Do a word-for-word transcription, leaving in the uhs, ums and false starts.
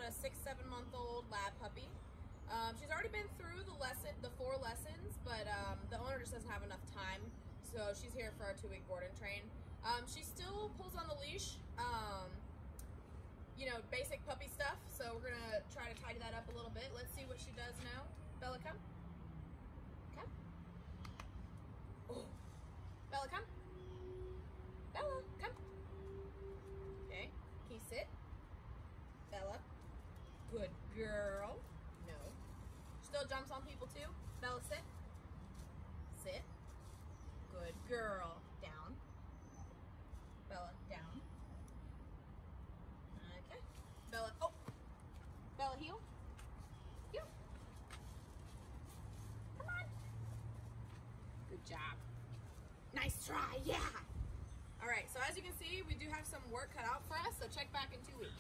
about a six, seven month old lab puppy. Um, she's already been through the lesson, the four lessons, but um, the owner just doesn't have enough time, so she's here for our two week board and train. Um, she still pulls on the leash, um, you know, basic puppy stuff, so we're gonna try to tidy that up a little bit. Let's see what she does now. Bella, come. Come. Oh. Bella, come. Bella, come. Okay, can you sit? Bella, good girl. No. Still jumps on people too. Bella, sit. Sit. Good girl. Down. Bella, down. Okay. Bella, oh. Bella, heel. Heel. Come on. Good job. Nice try, yeah. All right, so as you can see, we do have some work cut out for us, so check back in two weeks.